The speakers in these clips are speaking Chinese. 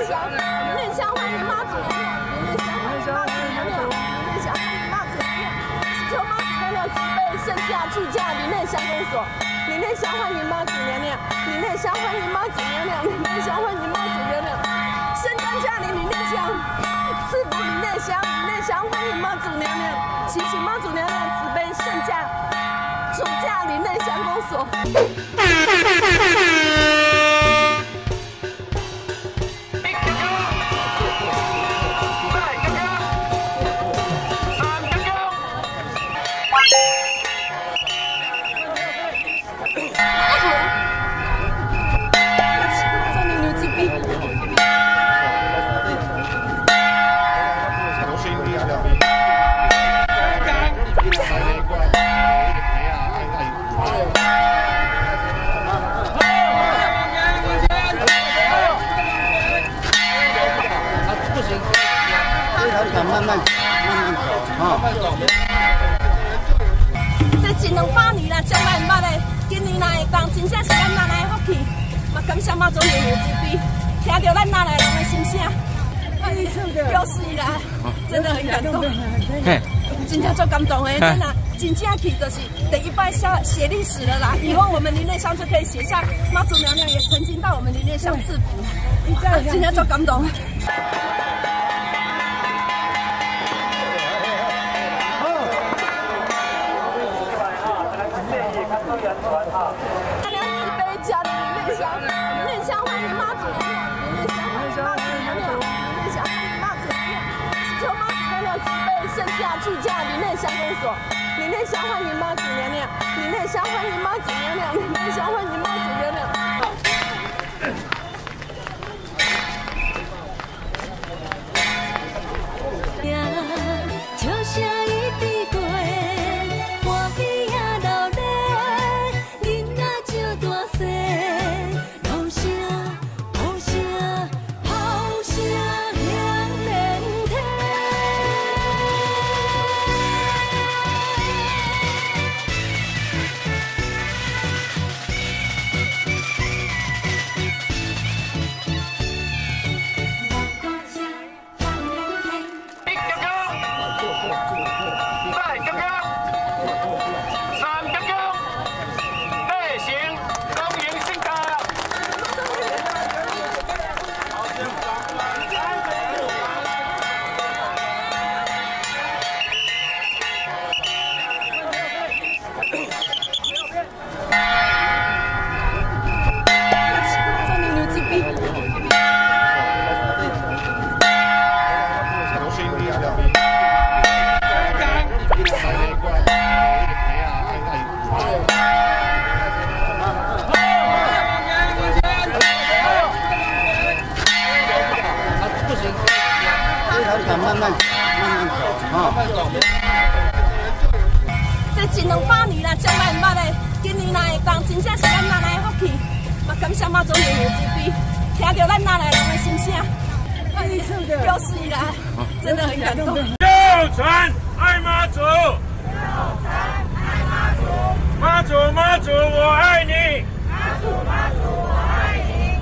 乡，林内乡欢迎妈祖娘娘，林内乡欢迎妈祖娘娘，林内乡欢迎妈祖娘娘，祈求妈祖娘娘慈悲圣驾助驾林内乡公所，林内乡欢迎妈祖娘娘，林内乡欢迎妈祖娘娘，林内乡欢迎妈祖娘娘，圣诞驾临林内乡，赐福林内乡，林内乡欢迎妈祖娘娘，祈请妈祖娘娘慈悲圣驾助驾林内乡公所。 慢慢走啊！ 这一两百年啦，从来唔捌的，今年来会当，真正是咱哪来的福气。嘛，感谢妈祖娘娘慈悲，听到咱哪来人的心声，有史以来真的很感动，真正足感动的，真的真正去就是第一摆写历史了啦。以后我们林内乡就可以写下妈祖娘娘也曾经到我们林内乡赐福，真正足感动。 大家慈悲驾临林内乡，林内乡欢迎妈祖娘娘，林内乡欢迎妈祖娘娘，林内乡欢迎妈祖娘娘，祈求妈祖娘娘慈悲圣驾助驾林内乡公所，林内乡欢迎妈祖娘娘，林内乡欢迎妈祖娘娘，林内乡欢迎妈祖娘娘。 慢慢走啊！这一两百年啦，从来唔捌的，今年来会当，真正是咱哪来的福气。嘛，感谢妈祖娘娘慈悲，听到咱哪来人的心声，有史以来真的很感动。 就传爱妈祖，妈祖妈祖我爱你，妈祖妈祖我爱你。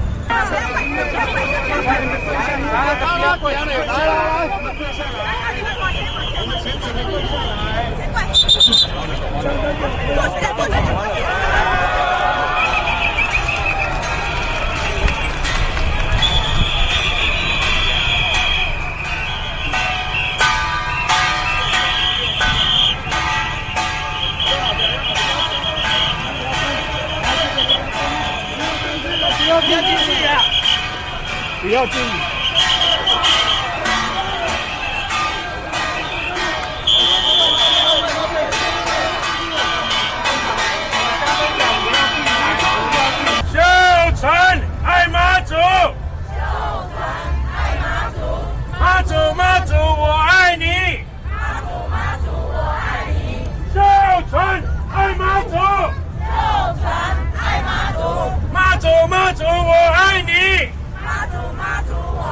不要进去呀！不要进去。秀传爱妈祖，妈祖妈祖我爱你，妈祖妈祖我爱你。秀传爱妈祖，妈祖妈祖我爱你，妈祖妈祖我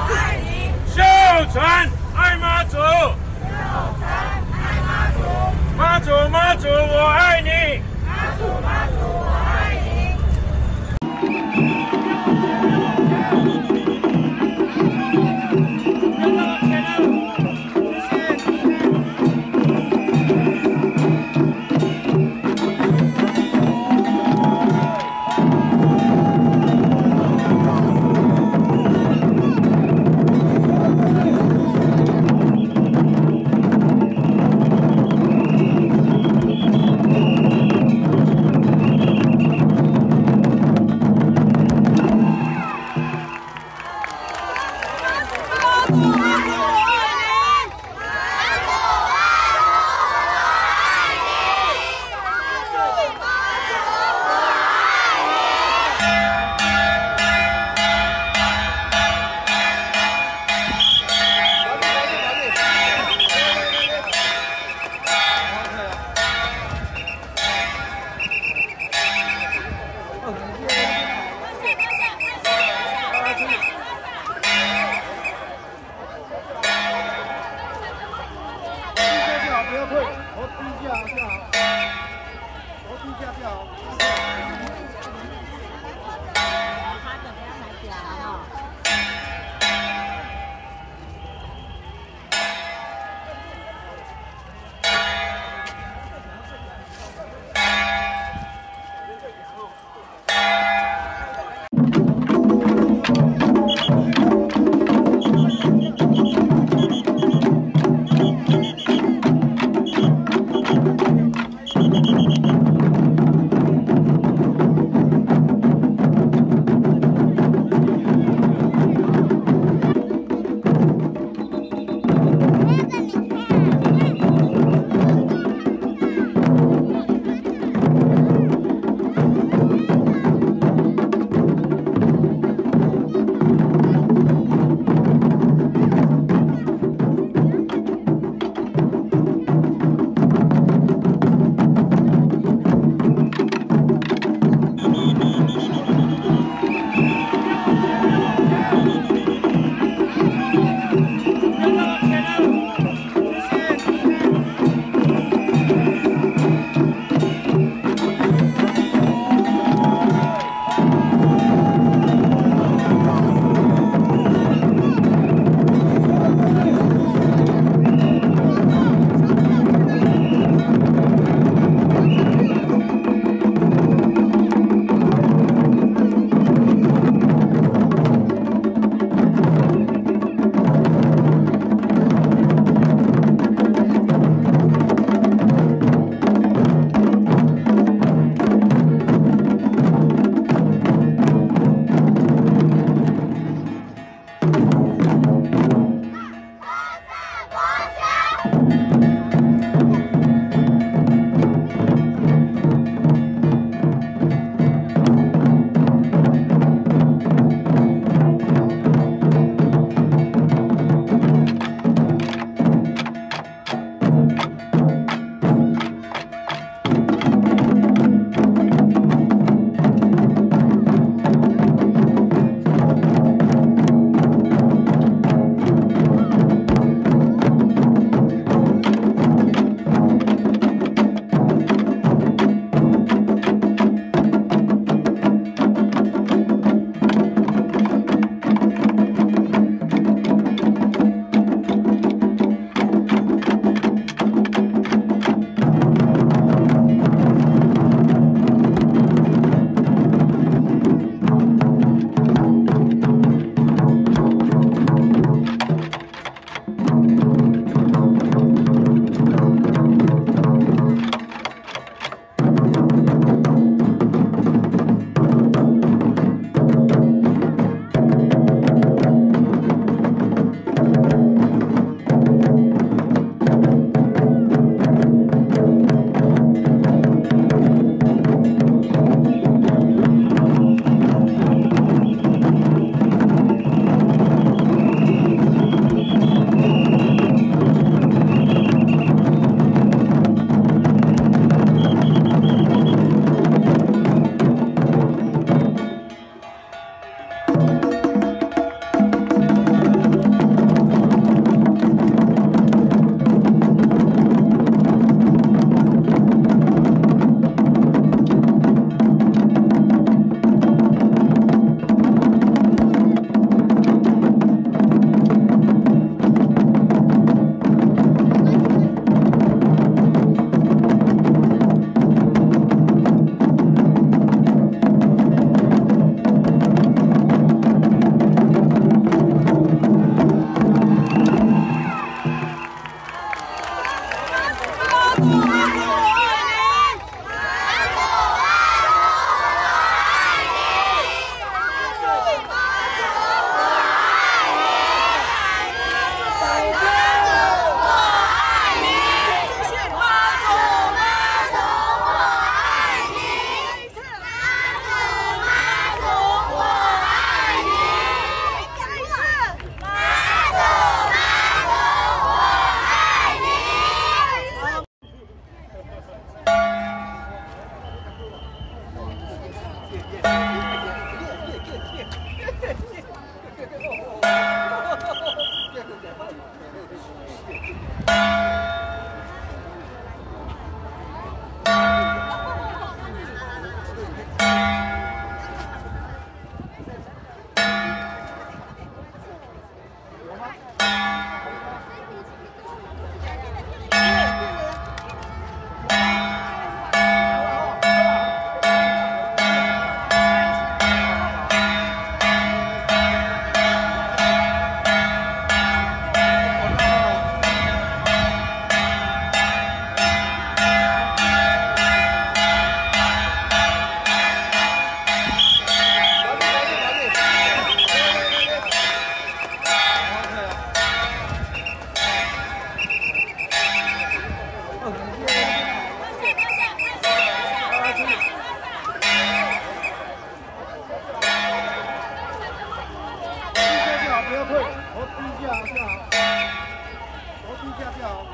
不要退，头低一下就好，头低一下就好。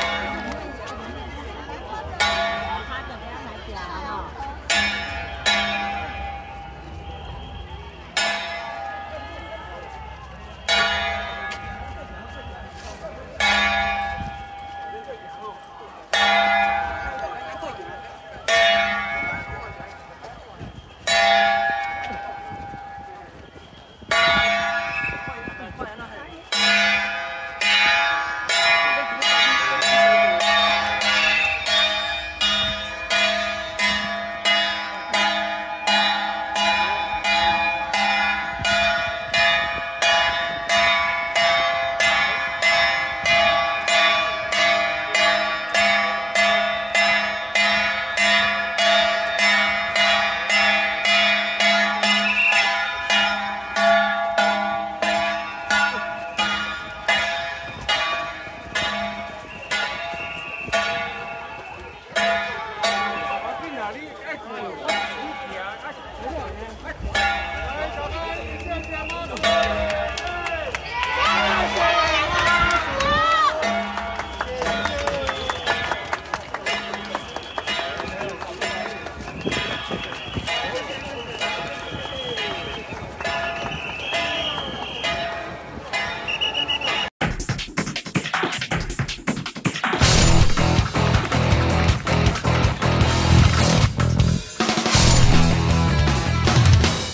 他准备要买假哈。 谢谢。